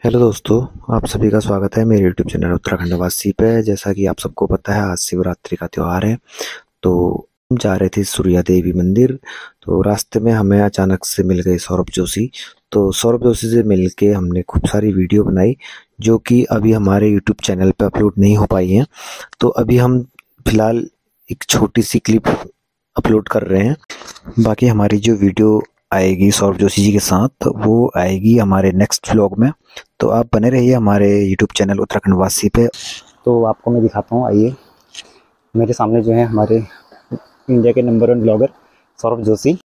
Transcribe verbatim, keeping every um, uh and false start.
Hello दोस्तों, आप सभी का स्वागत है मेरे यूट्यूब चैनल उत्तराखंड वासी पे। जैसा कि आप सबको पता है, आज शिवरात्रि का त्यौहार है। तो हम जा रहे थे सूर्या देवी मंदिर। तो रास्ते में हमें अचानक से मिल गए सौरभ जोशी। तो सौरभ जोशी से मिलके हमने खूब सारी वीडियो बनाई, जो कि अभी हमारे यूट्यूब चैनल पे अपलोड नहीं हो पाई हैं। तो अभी हम फिलहाल एक छोटी सी क्लिप अपलोड कर रहे हैं। बाकी हमारी जो वीडियो आएगी सौरभ जोशी जी के साथ, वो आएगी हमारे नेक्स्ट व्लॉग में। तो आप बने रहिए हमारे यूट्यूब चैनल उत्तराखंड वासी पे। तो आपको मैं दिखाता हूँ, आइए। मेरे सामने जो है हमारे इंडिया के number one blogger Saurabh Joshi.